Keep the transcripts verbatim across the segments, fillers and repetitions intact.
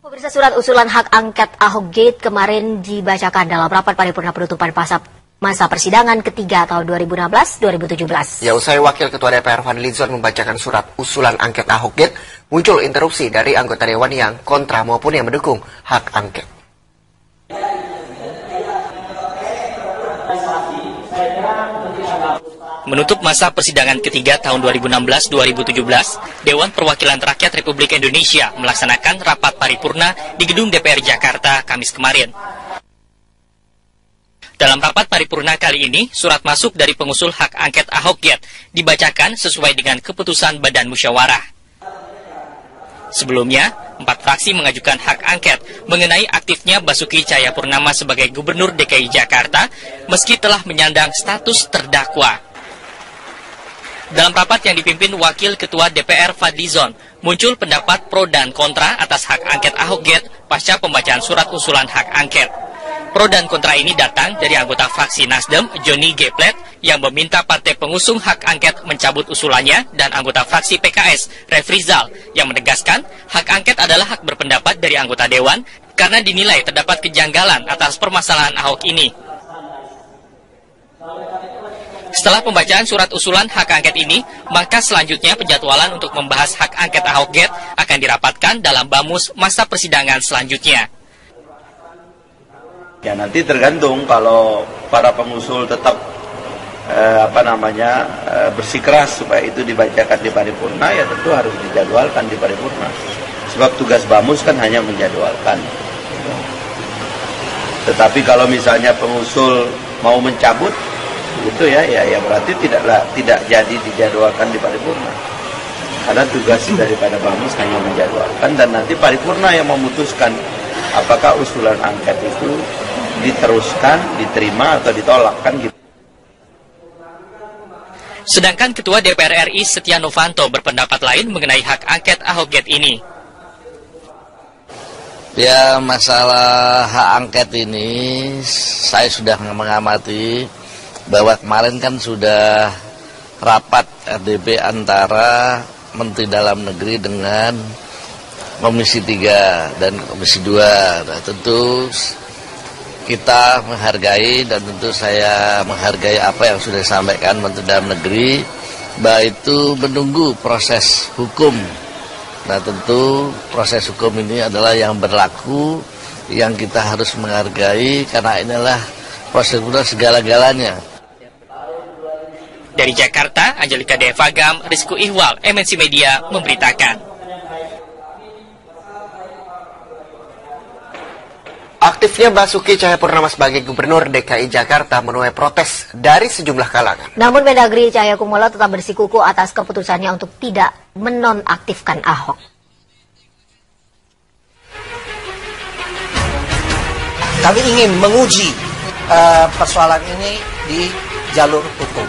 Pemirsa, surat usulan hak angket Ahok Gate kemarin dibacakan dalam rapat paripurna penutupan masa, masa persidangan ketiga tahun dua ribu enam belas dua ribu tujuh belas. Ya, usai Wakil Ketua D P R Fadly Zon membacakan surat usulan angket Ahok Gate, muncul interupsi dari anggota Dewan yang kontra maupun yang mendukung hak angket. Menutup masa persidangan ketiga tahun dua ribu enam belas dua ribu tujuh belas, Dewan Perwakilan Rakyat Republik Indonesia melaksanakan rapat paripurna di Gedung D P R Jakarta Kamis kemarin. Dalam rapat paripurna kali ini, surat masuk dari pengusul hak angket Ahok Gate dibacakan sesuai dengan keputusan Badan Musyawarah. Sebelumnya, empat fraksi mengajukan hak angket mengenai aktifnya Basuki Cahayapurnama sebagai Gubernur D K I Jakarta meski telah menyandang status terdakwa. Dalam rapat yang dipimpin Wakil Ketua D P R Fadly Zon, muncul pendapat pro dan kontra atas hak angket Ahok Gate pasca pembacaan surat usulan hak angket. Pro dan kontra ini datang dari anggota fraksi Nasdem, Johnny G. Plate, yang meminta partai pengusung hak angket mencabut usulannya, dan anggota fraksi P K S, Refrizal, yang menegaskan hak angket adalah hak berpendapat dari anggota Dewan karena dinilai terdapat kejanggalan atas permasalahan Ahok ini. Setelah pembacaan surat usulan hak angket ini, maka selanjutnya penjadwalan untuk membahas hak angket Ahok Gate akan dirapatkan dalam bamus masa persidangan selanjutnya. Ya, nanti tergantung kalau para pengusul tetap eh, apa namanya eh, bersikeras supaya itu dibacakan di paripurna, ya tentu harus dijadwalkan di paripurna. Sebab tugas bamus kan hanya menjadwalkan. Tetapi kalau misalnya pengusul mau mencabut itu ya, ya, ya berarti tidaklah tidak jadi dijadwalkan di paripurna. Karena tugas daripada bamus hanya menjadwalkan, dan nanti paripurna yang memutuskan apakah usulan angket itu diteruskan, diterima atau ditolak, kan gitu. Sedangkan Ketua D P R R I Setia Novanto berpendapat lain mengenai hak angket Ahok Gate ini. Ya, masalah hak angket ini saya sudah mengamati bahwa kemarin kan sudah rapat R D P antara Menteri Dalam Negeri dengan Komisi tiga dan Komisi dua. Nah, tentu kita menghargai, dan tentu saya menghargai apa yang sudah disampaikan Menteri Dalam Negeri, bahwa itu menunggu proses hukum. Nah, tentu proses hukum ini adalah yang berlaku, yang kita harus menghargai, karena inilah proses hukum segala-galanya. Dari Jakarta, Angelika Devagam, Rizku Ihwal, M N C Media memberitakan. Aktifnya Basuki Cahayapurnama sebagai Gubernur D K I Jakarta menuai protes dari sejumlah kalangan. Namun Mendagri Cahyakumolo tetap bersikukuh atas keputusannya untuk tidak menonaktifkan Ahok. Kami ingin menguji uh, persoalan ini di jalur hukum.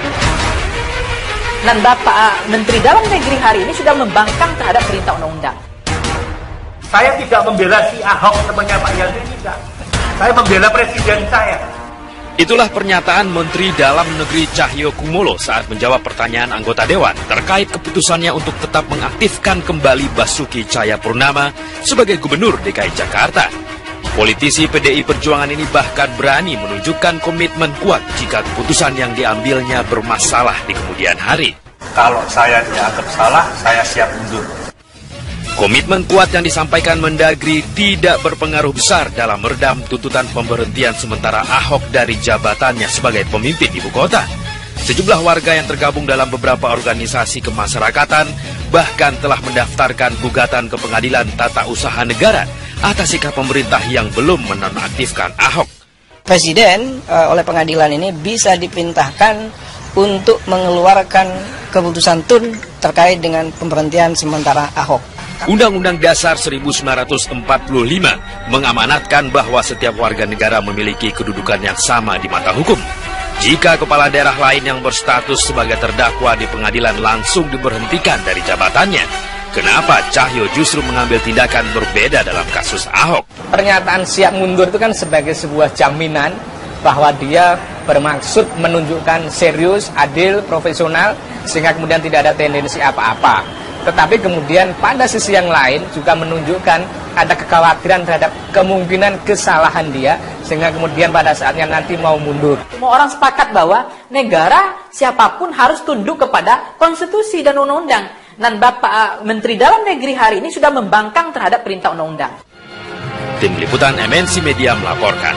Dan Bapak Menteri Dalam Negeri hari ini sudah membangkang terhadap perintah undang-undang. Saya tidak membela si Ahok temannya Pak Yandri, tidak. Saya membela presiden saya. Itulah pernyataan Menteri Dalam Negeri Cahyakumolo saat menjawab pertanyaan anggota Dewan terkait keputusannya untuk tetap mengaktifkan kembali Basuki Cahayapurnama sebagai Gubernur D K I Jakarta. Politisi P D I Perjuangan ini bahkan berani menunjukkan komitmen kuat jika keputusan yang diambilnya bermasalah di kemudian hari. Kalau saya dianggap salah, saya siap mundur. Komitmen kuat yang disampaikan Mendagri tidak berpengaruh besar dalam meredam tuntutan pemberhentian sementara Ahok dari jabatannya sebagai pemimpin ibu kota. Sejumlah warga yang tergabung dalam beberapa organisasi kemasyarakatan bahkan telah mendaftarkan gugatan ke Pengadilan Tata Usaha Negara atas sikap pemerintah yang belum menonaktifkan Ahok. Presiden uh, oleh pengadilan ini bisa diperintahkan untuk mengeluarkan keputusan Tun terkait dengan pemberhentian sementara Ahok. Undang-Undang Dasar seribu sembilan ratus empat puluh lima mengamanatkan bahwa setiap warga negara memiliki kedudukan yang sama di mata hukum. Jika kepala daerah lain yang berstatus sebagai terdakwa di pengadilan langsung diberhentikan dari jabatannya, kenapa Cahyo justru mengambil tindakan berbeda dalam kasus Ahok? Pernyataan siap mundur itu kan sebagai sebuah jaminan bahwa dia bermaksud menunjukkan serius, adil, profesional, sehingga kemudian tidak ada tendensi apa-apa. Tetapi kemudian pada sisi yang lain juga menunjukkan ada kekhawatiran terhadap kemungkinan kesalahan dia, sehingga kemudian pada saatnya nanti mau mundur. Semua orang sepakat bahwa negara siapapun harus tunduk kepada konstitusi dan undang-undang. Dan Bapak Menteri Dalam Negeri hari ini sudah membangkang terhadap perintah undang-undang. Tim Liputan M N C Media melaporkan.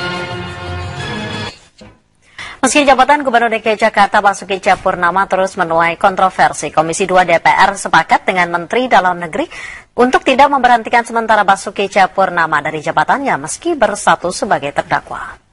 Meski jabatan Gubernur D K I Jakarta Basuki Cahayapurnama terus menuai kontroversi, Komisi dua D P R sepakat dengan Menteri Dalam Negeri untuk tidak memberhentikan sementara Basuki Cahayapurnama dari jabatannya meski berstatus sebagai terdakwa.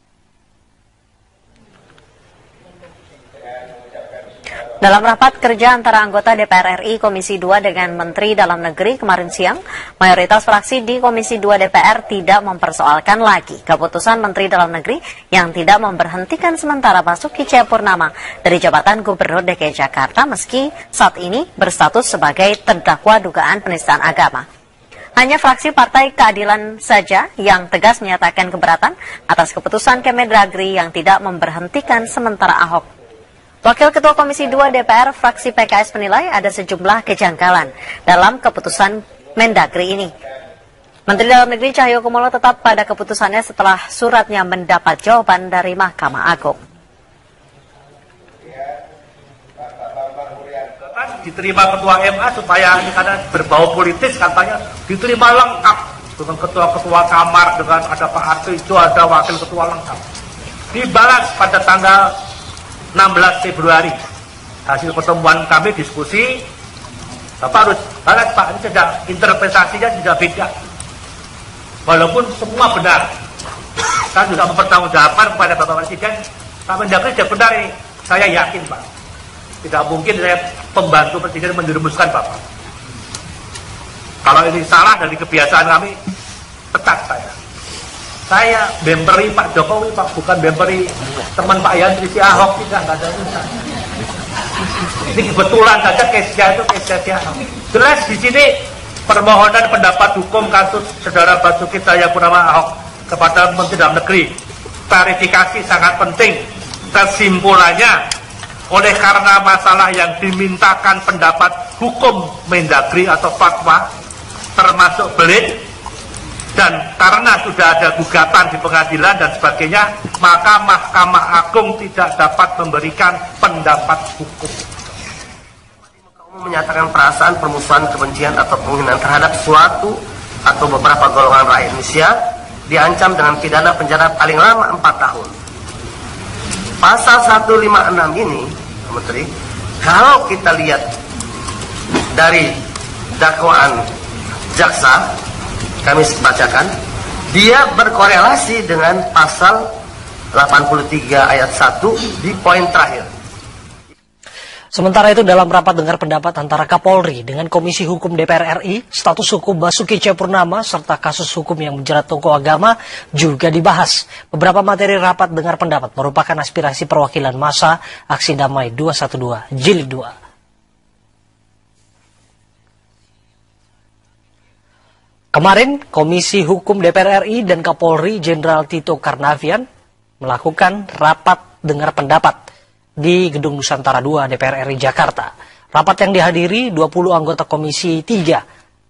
Dalam rapat kerja antara anggota D P R R I Komisi dua dengan Menteri Dalam Negeri kemarin siang, mayoritas fraksi di Komisi dua D P R tidak mempersoalkan lagi keputusan Menteri Dalam Negeri yang tidak memberhentikan sementara Basuki Cahayapurnama dari jabatan Gubernur D K I Jakarta meski saat ini berstatus sebagai terdakwa dugaan penistaan agama. Hanya fraksi Partai Keadilan saja yang tegas menyatakan keberatan atas keputusan Kemendagri yang tidak memberhentikan sementara Ahok. Wakil Ketua Komisi dua D P R fraksi P K S menilai ada sejumlah kejanggalan dalam keputusan Mendagri ini. Menteri Dalam Negeri Cahyokumolo tetap pada keputusannya setelah suratnya mendapat jawaban dari Mahkamah Agung. Diterima Ketua M A supaya ini karena berbau politis katanya diterima lengkap dengan ketua-ketua kamar, dengan ada Pak Artijo, ada Wakil Ketua lengkap. Dibalas pada tanggal enam belas Februari hasil pertemuan kami diskusi, Bapak harus balas Pak, ini sudah interpretasinya sudah beda walaupun semua benar. Saya juga mempertanggungjawabkan kepada Bapak Presiden, Pak Mendagri sudah benar ini, saya yakin Pak, tidak mungkin saya pembantu Presiden menjerumuskan Bapak. Kalau ini salah dari kebiasaan kami, pecat saya. Saya bemperi Pak Jokowi, Pak, bukan bemperi teman Pak Yandri si Ahok, tidak, nggak ada urusan. Ini kebetulan saja case-nya itu case-nya Ahok. Jelas di sini permohonan pendapat hukum kasus Saudara Basuki Cahayapurnama Ahok kepada Menteri Dalam Negeri. Klarifikasi sangat penting. Kesimpulannya, oleh karena masalah yang dimintakan pendapat hukum Mendagri atau fatwa, termasuk belit, dan karena sudah ada gugatan di pengadilan dan sebagainya, maka Mahkamah Agung tidak dapat memberikan pendapat hukum. Menyatakan perasaan permusuhan, kebencian atau penghinaan terhadap suatu atau beberapa golongan rakyat Indonesia diancam dengan pidana penjara paling lama empat tahun. Pasal seratus lima puluh enam ini, Menteri, kalau kita lihat dari dakwaan jaksa, kami bacakan, dia berkorelasi dengan pasal delapan puluh tiga ayat satu di poin terakhir. Sementara itu dalam rapat dengar pendapat antara Kapolri dengan Komisi Hukum D P R R I, status hukum Basuki Cahayapurnama serta kasus hukum yang menjerat tokoh agama juga dibahas. Beberapa materi rapat dengar pendapat merupakan aspirasi perwakilan massa Aksi Damai dua satu dua Jilid dua. Kemarin, Komisi Hukum D P R R I dan Kapolri Jenderal Tito Karnavian melakukan rapat dengar pendapat di Gedung Nusantara dua D P R R I Jakarta. Rapat yang dihadiri dua puluh anggota Komisi tiga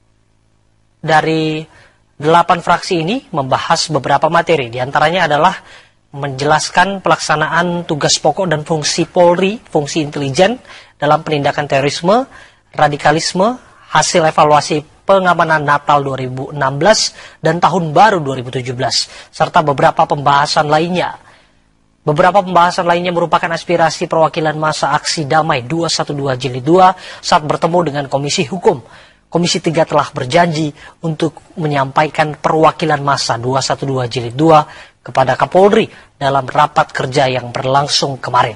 dari delapan fraksi ini membahas beberapa materi. Di antaranya adalah menjelaskan pelaksanaan tugas pokok dan fungsi Polri, fungsi intelijen dalam penindakan terorisme, radikalisme, hasil evaluasi pengamanan Natal dua ribu enam belas dan Tahun Baru dua ribu tujuh belas, serta beberapa pembahasan lainnya. Beberapa pembahasan lainnya merupakan aspirasi perwakilan massa Aksi Damai dua satu dua Jilid dua saat bertemu dengan Komisi Hukum. Komisi tiga telah berjanji untuk menyampaikan perwakilan massa dua satu dua Jilid dua kepada Kapolri dalam rapat kerja yang berlangsung kemarin.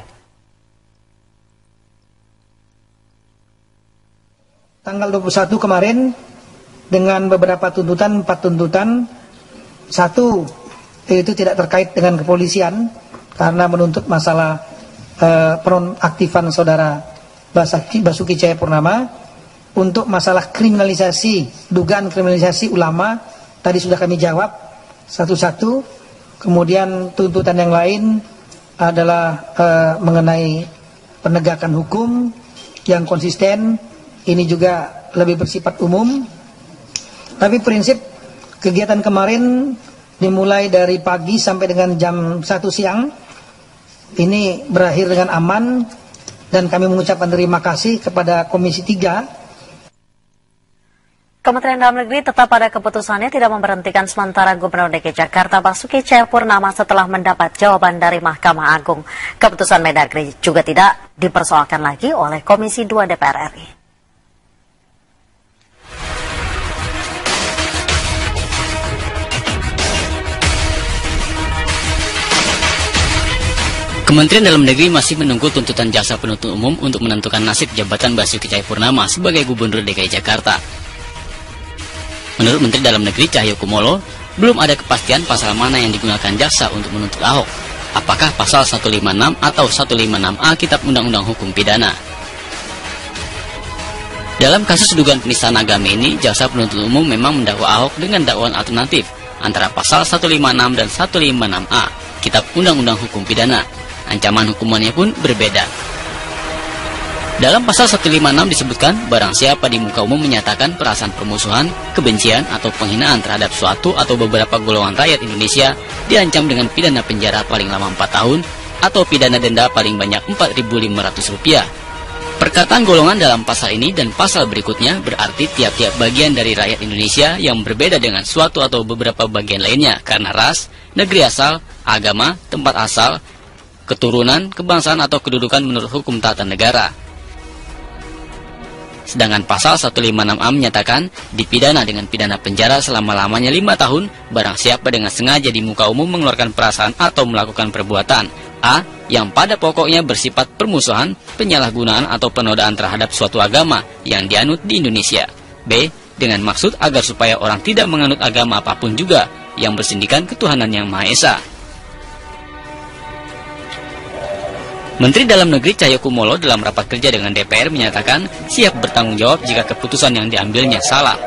Tanggal dua puluh satu kemarin, dengan beberapa tuntutan, empat tuntutan. Satu, itu tidak terkait dengan kepolisian, karena menuntut masalah eh, penonaktifan saudara Basuki, Basuki Cahayapurnama. Untuk masalah kriminalisasi, dugaan kriminalisasi ulama, tadi sudah kami jawab satu-satu. Kemudian tuntutan yang lain adalah eh, mengenai penegakan hukum yang konsisten. Ini juga lebih bersifat umum. Tapi prinsip kegiatan kemarin dimulai dari pagi sampai dengan jam satu siang ini berakhir dengan aman, dan kami mengucapkan terima kasih kepada Komisi tiga. Kementerian Dalam Negeri tetap pada keputusannya tidak memberhentikan sementara Gubernur D K I Jakarta Basuki Cahayapurnama setelah mendapat jawaban dari Mahkamah Agung. Keputusan Mendagri juga tidak dipersoalkan lagi oleh Komisi dua D P R R I. Kementerian Dalam Negeri masih menunggu tuntutan jaksa penuntut umum untuk menentukan nasib jabatan Basuki Cahayapurnama sebagai Gubernur D K I Jakarta. Menurut Menteri Dalam Negeri Cahyokumolo, belum ada kepastian pasal mana yang digunakan jaksa untuk menuntut Ahok. Apakah pasal seratus lima puluh enam atau seratus lima puluh enam A Kitab Undang-Undang Hukum Pidana. Dalam kasus dugaan penistaan agama ini, jaksa penuntut umum memang mendakwa Ahok dengan dakwaan alternatif antara pasal seratus lima puluh enam dan seratus lima puluh enam A Kitab Undang-Undang Hukum Pidana. Ancaman hukumannya pun berbeda. Dalam pasal seratus lima puluh enam disebutkan, barang siapa di muka umum menyatakan perasaan permusuhan, kebencian, atau penghinaan terhadap suatu atau beberapa golongan rakyat Indonesia diancam dengan pidana penjara paling lama empat tahun atau pidana denda paling banyak empat ribu lima ratus rupiah. Perkataan golongan dalam pasal ini dan pasal berikutnya berarti tiap-tiap bagian dari rakyat Indonesia yang berbeda dengan suatu atau beberapa bagian lainnya karena ras, negeri asal, agama, tempat asal, keturunan, kebangsaan, atau kedudukan menurut hukum tata negara. Sedangkan pasal seratus lima puluh enam A menyatakan dipidana dengan pidana penjara selama-lamanya lima tahun barang siapa dengan sengaja di muka umum mengeluarkan perasaan atau melakukan perbuatan A. yang pada pokoknya bersifat permusuhan, penyalahgunaan, atau penodaan terhadap suatu agama yang dianut di Indonesia. B. dengan maksud agar supaya orang tidak menganut agama apapun juga yang bersindikan ketuhanan yang Maha Esa. Menteri Dalam Negeri Cahyokumolo dalam rapat kerja dengan D P R menyatakan siap bertanggung jawab jika keputusan yang diambilnya salah.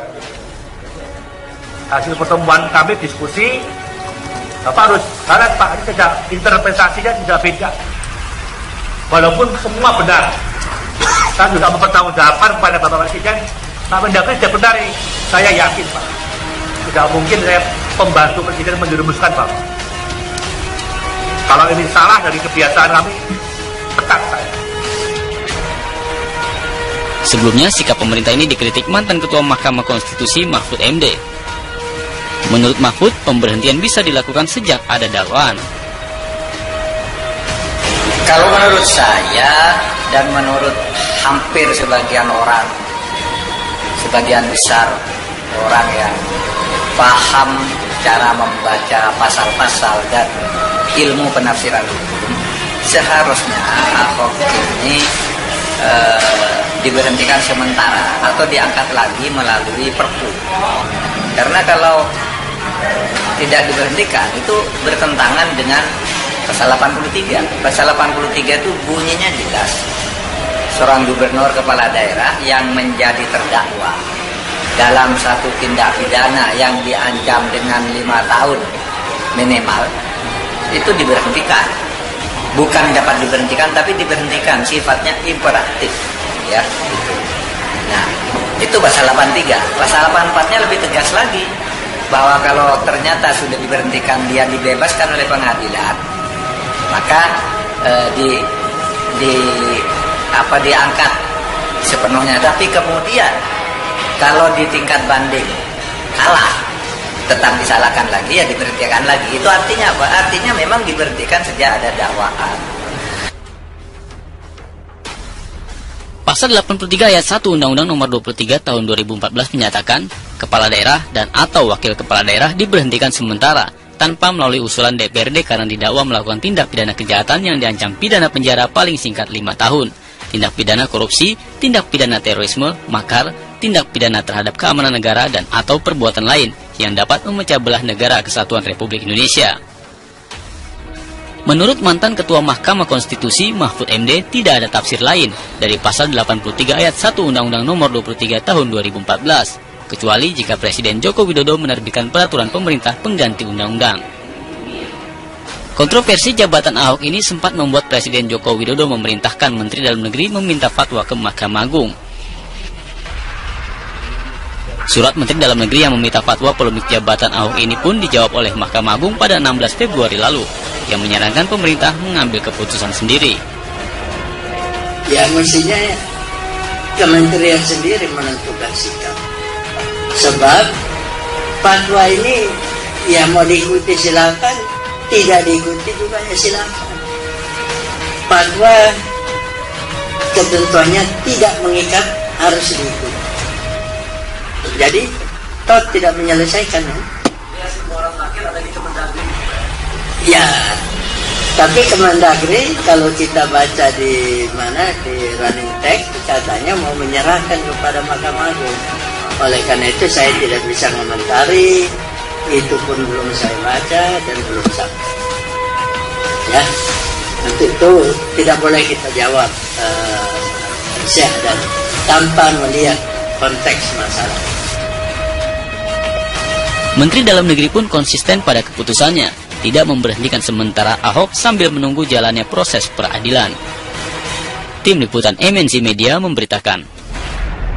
Hasil pertemuan kami diskusi, Bapak harus, karena Pak ini tidak, interpretasinya tidak beda. Walaupun semua benar, saya juga mempertanggungjawabkan kepada Bapak Presiden, Pak Mendagri tidak benar, saya yakin Pak. Tidak mungkin saya pembantu Presiden menjerumuskan Pak. Kalau ini salah dari kebiasaan kami, pecat saya. Sebelumnya, sikap pemerintah ini dikritik mantan Ketua Mahkamah Konstitusi Mahfud M D. Menurut Mahfud, pemberhentian bisa dilakukan sejak ada dakwaan. Kalau menurut saya dan menurut hampir sebagian orang, sebagian besar orang yang paham cara membaca pasal-pasal dan ilmu penafsiran hukum, seharusnya Ahok ini e, diberhentikan sementara atau diangkat lagi melalui Perpu. Karena kalau tidak diberhentikan itu bertentangan dengan pasal delapan puluh tiga. Pasal delapan puluh tiga itu bunyinya jelas. Seorang gubernur kepala daerah yang menjadi terdakwa dalam satu tindak pidana yang diancam dengan lima tahun minimal itu diberhentikan. Bukan dapat diberhentikan, tapi diberhentikan, sifatnya imperatif, ya. Gitu. Nah, itu pasal delapan puluh tiga. Pasal delapan puluh empat-nya lebih tegas lagi, bahwa kalau ternyata sudah diberhentikan dia dibebaskan oleh pengadilan, maka eh, di di apa diangkat sepenuhnya. Tapi kemudian kalau di tingkat banding kalah, tetap disalahkan lagi, ya diberhentikan lagi. Itu artinya apa? Artinya memang diberhentikan sejak ada dakwaan. Pasal delapan puluh tiga ayat satu Undang-Undang Nomor dua puluh tiga Tahun dua ribu empat belas menyatakan kepala daerah dan atau wakil kepala daerah diberhentikan sementara tanpa melalui usulan D P R D karena didakwa melakukan tindak pidana kejahatan yang diancam pidana penjara paling singkat lima tahun, tindak pidana korupsi, tindak pidana terorisme, makar, tindak pidana terhadap keamanan negara dan atau perbuatan lain yang dapat memecah belah negara kesatuan Republik Indonesia. Menurut mantan Ketua Mahkamah Konstitusi Mahfud M D, tidak ada tafsir lain dari pasal delapan puluh tiga ayat satu Undang-Undang Nomor dua puluh tiga Tahun dua ribu empat belas, kecuali jika Presiden Joko Widodo menerbitkan peraturan pemerintah pengganti undang-undang. Kontroversi jabatan Ahok ini sempat membuat Presiden Joko Widodo memerintahkan Menteri Dalam Negeri meminta fatwa ke Mahkamah Agung. Surat Menteri Dalam Negeri yang meminta fatwa polemik jabatan Ahok ini pun dijawab oleh Mahkamah Agung pada enam belas Februari lalu, yang menyarankan pemerintah mengambil keputusan sendiri. Ya mestinya kementerian sendiri menentukan sikap. Sebab fatwa ini ya mau diikuti silakan, tidak diikuti juga ya silakan. Fatwa ketentuannya tidak mengikat, harus diikuti. Jadi toh tidak menyelesaikan ya. Ya, tapi Kemendagri kalau kita baca di mana di running text katanya mau menyerahkan kepada Mahkamah Agung. Oleh karena itu saya tidak bisa komentari, itu pun belum saya baca dan belum sampai. Ya, untuk itu tidak boleh kita jawab uh, dan tanpa melihat konteks masalah. Menteri Dalam Negeri pun konsisten pada keputusannya, tidak memberhentikan sementara Ahok sambil menunggu jalannya proses peradilan. Tim Liputan M N C Media memberitakan.